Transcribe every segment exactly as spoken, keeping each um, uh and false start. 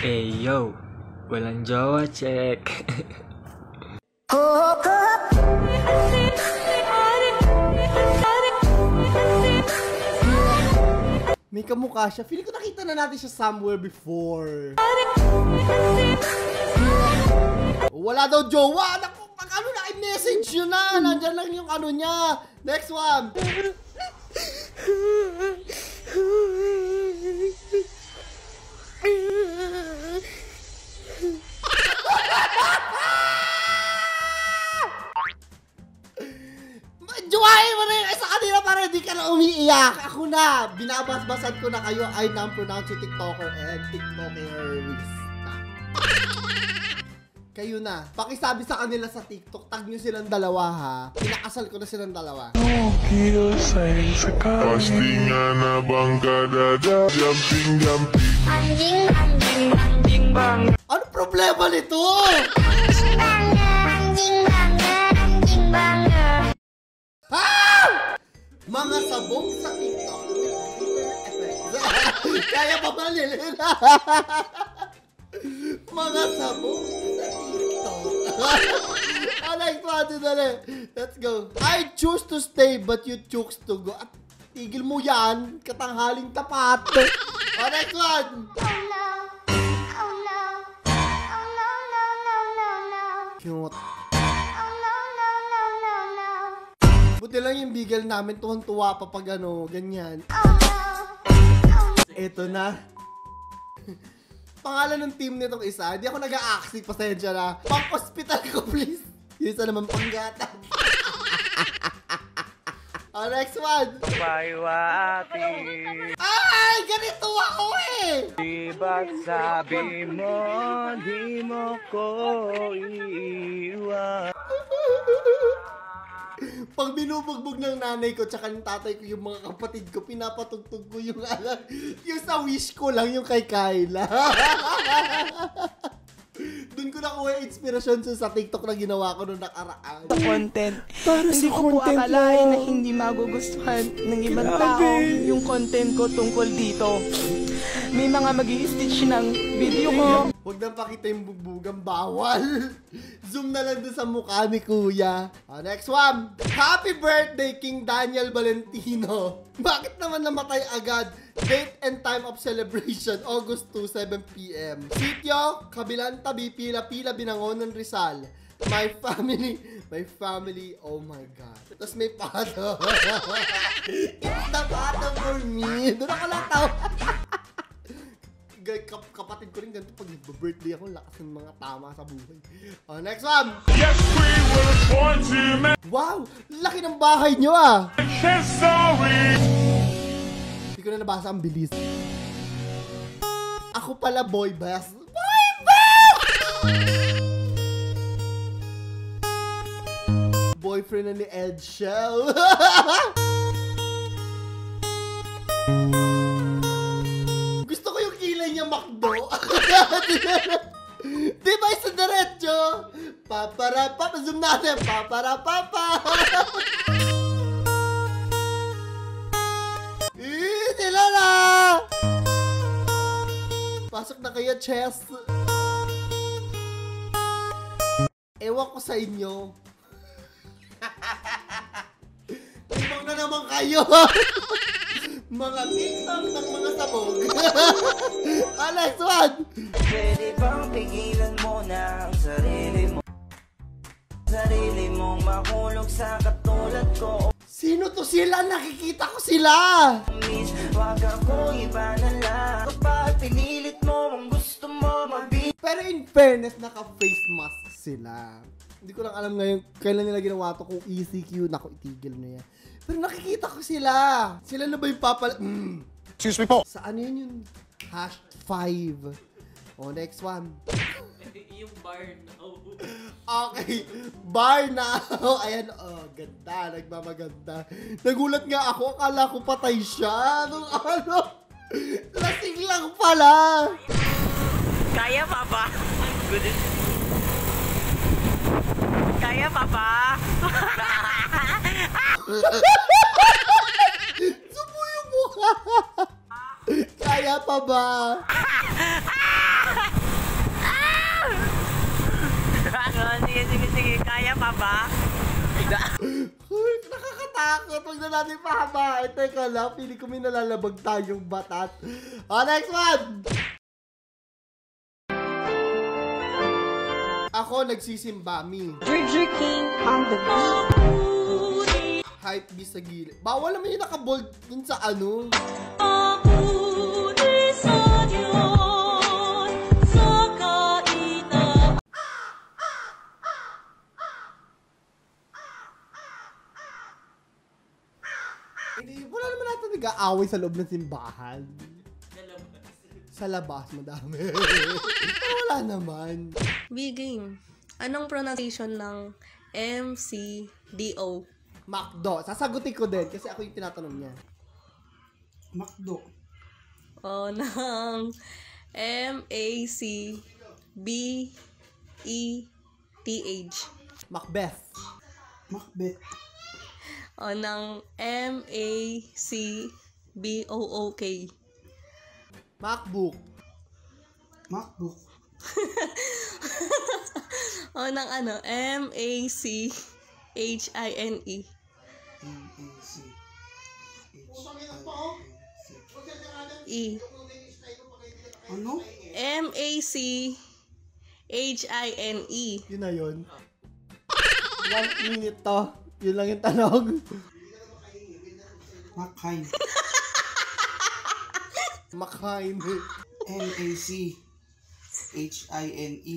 Eh yo, walang jowa, check. May kamukha siya. Feeling ko nakita na natin siya somewhere before. Wala daw jowa. Naku, pag ano na, i-message yun na. Nandyan lang yung ano niya. Next one. Jowain mo na yun sa kanila para hindi ka na umiiyak. Ako na, binabasbasan ko na kayo. I now pronounce you TikToker and TikTokerista. Kayo na. Pakisabi sa kanila sa TikTok, tag nyo silang dalawa ha. Pinakasal ko na silang dalawa. Okay, sayang sekali. Pasti nga na bangka dada. Jumping, jumping. Anjing, anjing, anjing bang. Ano problema nito? Anjing banger, anjing banger, anjing banger. Ah! Mga sabog sa TikTok. Kaya pa ba nilin? Mga sabog sa TikTok. Alex, pati dali. Let's go. I choose to stay but you choose to go. At tigil mo yan. Katanghaling tapat. Oh, next one. Oh no. Oh no. Oh no, no, no, no, no. Cute. Oh no, no, no, no, no. Buti lang yung bigel namin. Tuwang-tuwa pa pag ano, ganyan. Oh no. Oh no. Eto na. Pangalan ng team nitong isa, hindi ako nag-a-axi, pasensya na. Pang-hospital ko, please. Yung isa naman panggata. Oh, next one. Paywati. Ay, ganito ako eh. Di ba't sabi mo, di mo ko iiwan? Pag binubugbog ng nanay ko tsaka ng tatay ko yung mga kapatid ko, pinapatugtog ko yung alam. Yung sa wish ko lang, yung kay Kyla. Doon ko nakuha yung inspirasyon sa TikTok na ginawa ko nung nakaraan. Content. Para Hindi sa ko po content akalain lang. na hindi magugustuhan ng ibang tao yung content ko tungkol dito. May mga mag-i-stitch ng video ko. Huwag nang pakita yung bugbugang bawal. Zoom na lang doon sa mukha ni Kuya. Oh, next one. Happy birthday, King Daniel Valentino. Bakit naman namatay agad? Date and time of celebration, August two, seven p m Sityo, kabilang tabi, pila-pila, Binangonan, Rizal. My family, my family, oh my God. Tapos may pato. It's the pato for me. Doon ako lang tao. Kap kapatid ko rin ganito pag birthday ako, lakas ng mga tama sa buhay. Oh, next one. Yes, we were born to make Wow, laki ng bahay nyo ah. history. Hindi ko na nabasa, ang bilis. Ako pala boy best. Boy best! Boyfriend na ni Ed Shell. Gusto ko yung kilay niya makdo. Di ba isa diretso? Paparapa, zoom natin. Paparapapa. Eh, sila na. Pasok na kayo, chest. Ewan ko sa inyo. Ibang na naman kayo. Mga TikTok ng mga sabog. Alex, one. Pwede bang pigilan mo na ang sarili mo? Sarili mong makulog sa katulad ko. Sino to sila? Nakikita ko sila. Miss, wag ako iba na lang. Kapag pinilit mo ang gusto mo mabi. Pero in fairness, naka-face mask sila. Hindi ko lang alam ngayon kailan nila ginawa to, kung E C Q. Naku, itigil na yan. Pero nakikita ko sila. Sila na ba yung papal... Mm. Excuse me po. Sa ano yun yung hash five? O, next one. Yung bar now. Okay, bar now. Ayan, oh, ganda, nagmamaganda. Nagulat nga ako, akala ko patay siya. Nung ano, lasing lang pala. Kaya pa ba? Good. Kaya pa ba? Sumo yung mukha. Kaya pa ba? Oh, sige, sige, sige. Kaya pa ba? Uy, nakakatakot. Huwag na natin pahabain. Teka lang, pili ko may nalalabag tayong batat. Oh, next one! Ako nagsisimba, mi. Ginger King on the beat. Hype B sa gilid. Bawal naman yung nakabold dun sa ano. Hindi, wala naman natin nag-aaway sa loob ng simbahan. Sa labas, madami. Wala naman. B-game. Anong pronunciation ng M C D O? Macdo. Sasagutin ko din kasi ako yung tinatanong niya. Macdo. O ng M A C B E T H. Macbeth. Macbeth. O ng M A C B O O K. MacBook. MacBook. O ng ano, M A C H I N E. M A C H I N E. Ano? M A C H I N E. Yun na yun. One minute to. Yun lang yung tanong. Mackain. Mackain. M A C H I N E.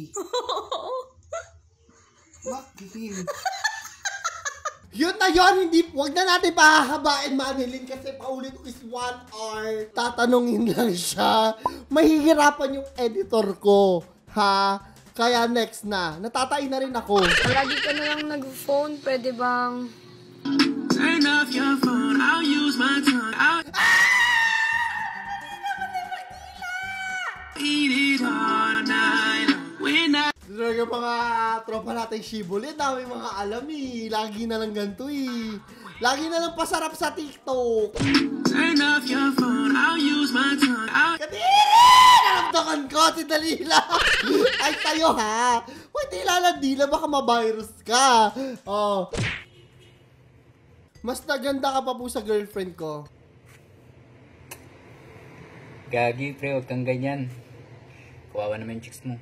Mackain. Yun na yun, hindi, wag na natin pahahabain, Manilyn, kasi paulit ko is one hour. Tatanungin lang siya. Mahihirapan yung editor ko, ha? Kaya next na. Natatain na rin ako. Lagi ka na lang nag-phone, pwede bang? Turn off your phone, I'll use my tongue. I'll eat it all night. We're not. Talaga mga tropa natin Shibboleth, dami mga alam eh. Lagi na lang ganito eh. Lagi na lang pasarap sa TikTok. Turn off your phone, I'll use my tongue. I'll... Kadiri! Naramdaman ko si Dalila. Ay, tayo ha. Uy, Dalila, Dila, baka ma-virus ka. Oh. Mas naganda ka pa po sa girlfriend ko. Gagi, pre, huwag kang ganyan. Kawawa naman yung chicks mo.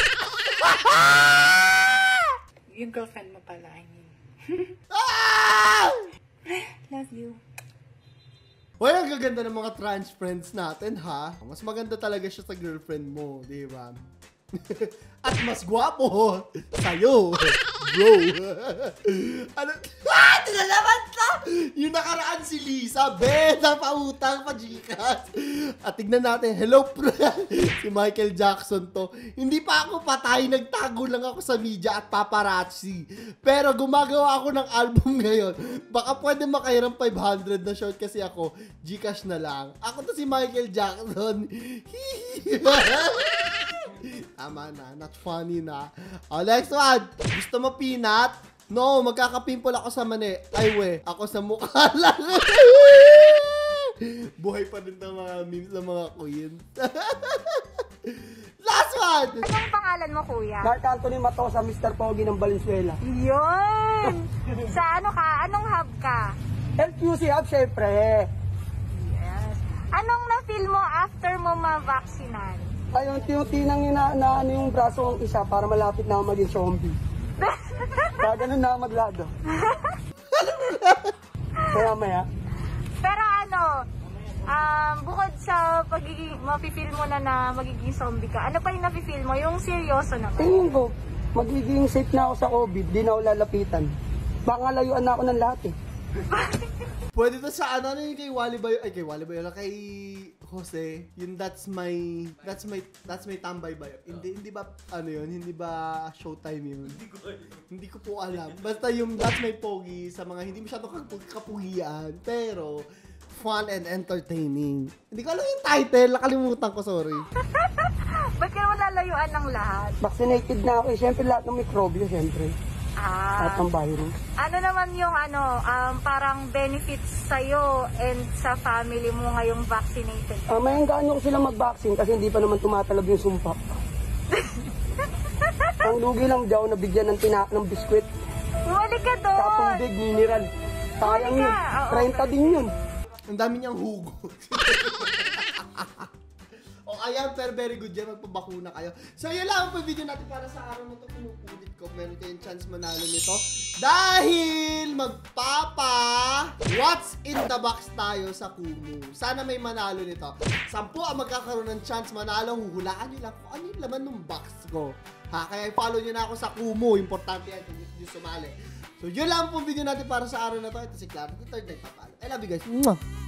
Yung girlfriend mo pala, I mean. Ah! Love you. Uy, ang gaganda ng mga trans friends natin, ha? Mas maganda talaga siya sa girlfriend mo, di ba? At mas gwapo sa'yo, bro. Ano? Ah! Tinalaman ka! Yung nakaraan si Lisa, beda pa utang pa Gcash. At tignan natin, hello bro. Si Michael Jackson to. Hindi pa ako patay, nagtago lang ako sa media at paparazzi. Pero gumagawa ako ng album ngayon. Baka pwede makairam five hundred na short kasi ako, Gcash na lang. Ako to si Michael Jackson. Tama na, not funny na. Oh, next one. Gusto mo peanut? No, magkakapimple ako sa mani. Ay we, ako sa mukha lang. Buhay pa din ng mga memes ng mga queen. Last one! Anong pangalan mo, kuya? Mark Anthony Matosa, Mister Pogi ng Valenzuela. Yun! Sa ano ka? Anong hub ka? L Q C Hub, syempre. Yes. Anong na-feel mo after mo ma-vaccinan? Ayun, tinang ina na ano yung braso ng isa para malapit na ako maging zombie. Kaya ganun na maglado. Kaya maya. Pero ano, um, bukod sa pagiging, mapifeel mo na na magiging zombie ka, ano pa yung napifeel mo? Yung seryoso naman? Tingin ko, magiging safe na ako sa COVID, di na ako lalapitan. Baka layuan na ako ng lahat eh. Pwede to sa ano, ano yung kay Wally Bayo, ay kay Wally Bayo, kay Jose, yung that's my, that's my, that's my tambay bayo. Hindi, hindi ba, ano yun, hindi ba Showtime yun? Hindi ko Hindi ko po alam. Basta yung that's my pogi sa mga hindi masyadong kapug kapugian, pero fun and entertaining. Hindi ko alam yung title, nakalimutan ko, sorry. Ba't ka naman lalayuan ng lahat? Vaccinated na ako eh. Siyempre lahat ng mikrobyo, siyempre. Ah. Lahat ng virus. Ano naman yung ano, um, parang benefits sa'yo and sa family mo ngayong vaccinated? Uh, may hanggaan ko silang mag-vaccine kasi hindi pa naman tumatalab yung sumpa. Ang Ang lugi lang daw, nabigyan ng tina ng biskwit. Bumalik ka doon. Sa tubig, mineral. Sayang Bumalik yun. ka. Oo, thirty din yun. Ang dami niyang hugo. O ayan, pero very good yan. Magpabakuna kayo. So yun lang po video natin para sa araw na ito. Pinupulit ko. Meron kayong chance manalo nito. Dahil magpapa what's in the box tayo sa Kumu. Sana may manalo nito. Sampu ang magkakaroon ng chance manalo. Huhulaan nyo lang kung ano yung laman ng box ko. Ha? Kaya follow nyo na ako sa Kumu. Importante yan kung gusto nyo sumali. So yun lang po video natin para sa araw na to. Ito si Clark. The third night papalo. I love you guys. Mwah!